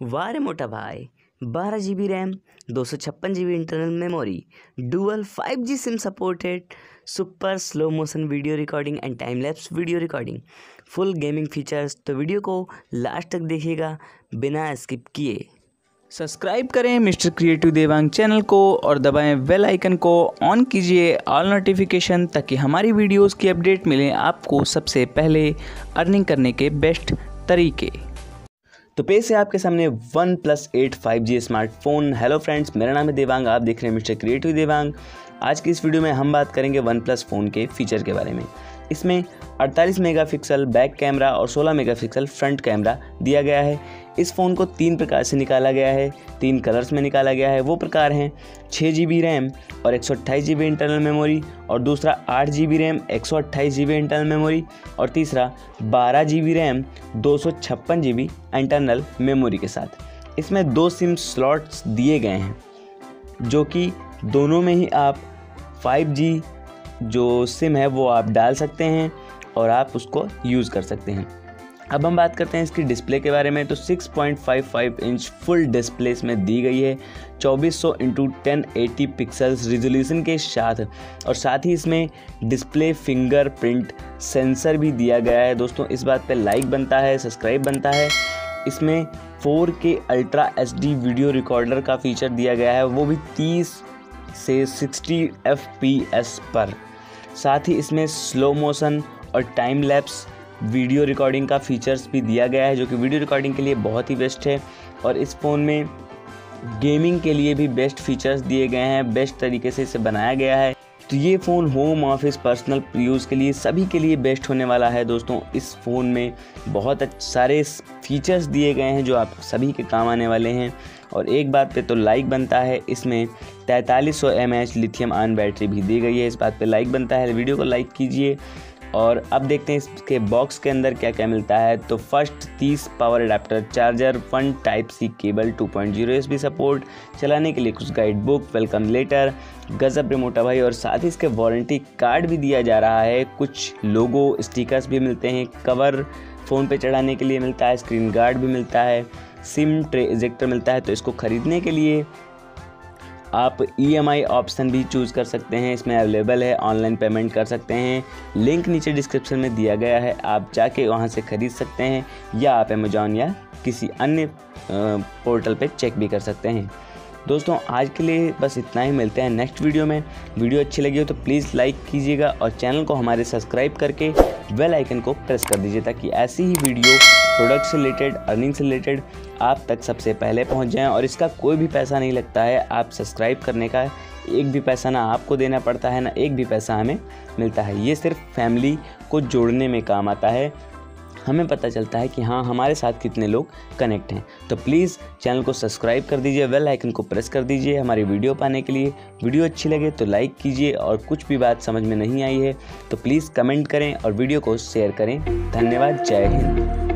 वाह रे मोटा भाई, 12 GB RAM, 256 GB internal memory, dual 5G SIM supported, super slow motion video recording and time lapse video recording, full gaming features. तो वीडियो को last तक देखिएगा बिना स्किप किए। सब्सक्राइब करें मिस्टर क्रिएटिव देवांग चैनल को और दबाएं बेल आइकन को ऑन कीजिए ऑल नोटिफिकेशन, ताकि हमारी वीडियोस की अपडेट मिले आपको सबसे पहले अर्निंग करने के बेस्ट तरीके। तो पेश है आपके सामने OnePlus 8 5G smartphone. Hello friends, मेरा नाम है देवांग, आप देख रहे हैं मिस्टर क्रिएटिव देवांग। आज की इस वीडियो में हम बात करेंगे OnePlus फ़ोन के फीचर के बारे में। इसमें 48 मेगापिक्सल बैक कैमरा और 16 मेगापिक्सल फ्रंट कैमरा दिया गया है। इस फ़ोन को 3 प्रकार से निकाला गया है, 3 कलर्स में निकाला गया है। वो प्रकार हैं 6GB रैम और 128GB इंटरनल मेमोरी, और दूसरा 8GB RAM 128GB internal memory, और तीसरा 12GB RAM 256GB internal memory के साथ। इसमें 2 सिम स्लॉट्स दिए गए हैं, जो कि दोनों में ही आप 5G जो सिम है वो आप डाल सकते हैं और आप उसको यूज़ कर सकते हैं। अब हम बात करते हैं इसकी डिस्प्ले के बारे में। तो 6.55 इंच फुल डिस्प्ले इसमें दी गई है 2400x1080 पिक्सल्स रिजोल्यूशन के साथ, और साथ ही इसमें डिस्प्ले फिंगरप्रिंट सेंसर भी दिया गया है। दोस्तों, इस बात पे लाइक बनता है, सब्सक्राइब बनता है। इसमें 4K ultra HD video recorder का फीचर दिया गया है, वो भी 30 से 60 FPS पर। साथ ही इसमें स्लो मोशन और टाइम लैप्स वीडियो रिकॉर्डिंग का फीचर्स भी दिया गया है, जो कि वीडियो रिकॉर्डिंग के लिए बहुत ही बेस्ट है। और इस फ़ोन में गेमिंग के लिए भी बेस्ट फीचर्स दिए गए हैं, बेस्ट तरीके से इसे बनाया गया है। तो ये phone home office personal use के लिए सभी के लिए बेस्ट होने वाला है। दोस्तों, इस फ़ोन में बहुत सारे फीचर्स दिए गए हैं जो आप सभी के काम आने वाले हैं। और एक बात पे तो लाइक बनता है, इसमें 4300 mAh लिथियम आयन बैटरी भी दी गई है। इस बात पे लाइक बनता है, वीडियो को लाइक कीजिए। और अब देखते हैं इसके बॉक्स के अंदर क्या क्या मिलता है। तो first 30 power adapter, charger, 1 Type-C cable, 2.0 USB support, चलाने के लिए कुछ गाइड बुक, वेलकम लेटर, गजब रे मोटा भाई। और साथ ही इसके वारंटी कार्ड भी दिया जा रहा है, कुछ लोगो स्टिकर्स भी मिलते हैं, कवर फ़ोन पे चढ़ाने के लिए मिलता है, स्क्रीन गार्ड भी मिलता है, सिम ट्रे इजेक्टर मिलता है। तो इसको ख़रीदने के लिए आप EMI ऑप्शन भी चूज़ कर सकते हैं, इसमें अवेलेबल है, ऑनलाइन पेमेंट कर सकते हैं। लिंक नीचे डिस्क्रिप्शन में दिया गया है, आप जाके वहां से ख़रीद सकते हैं, या आप अमेजॉन या किसी अन्य पोर्टल पे चेक भी कर सकते हैं। दोस्तों, आज के लिए बस इतना ही, मिलते हैं नेक्स्ट वीडियो में। वीडियो अच्छी लगी हो तो प्लीज़ लाइक कीजिएगा और चैनल को हमारे सब्सक्राइब करके बेल आइकन को प्रेस कर दीजिए, ताकि ऐसी ही वीडियो प्रोडक्ट से रिलेटेड, अर्निंग से रिलेटेड आप तक सबसे पहले पहुंच जाएं। और इसका कोई भी पैसा नहीं लगता है, आप सब्सक्राइब करने का एक भी पैसा ना आपको देना पड़ता है, ना एक भी पैसा हमें मिलता है। ये सिर्फ फैमिली को जोड़ने में काम आता है, हमें पता चलता है कि हाँ, हमारे साथ कितने लोग कनेक्ट हैं। तो प्लीज़ चैनल को सब्सक्राइब कर दीजिए, बेल आइकन को प्रेस कर दीजिए हमारी वीडियो पाने के लिए। वीडियो अच्छी लगे तो लाइक कीजिए, और कुछ भी बात समझ में नहीं आई है तो प्लीज़ कमेंट करें और वीडियो को शेयर करें। धन्यवाद, जय हिंद।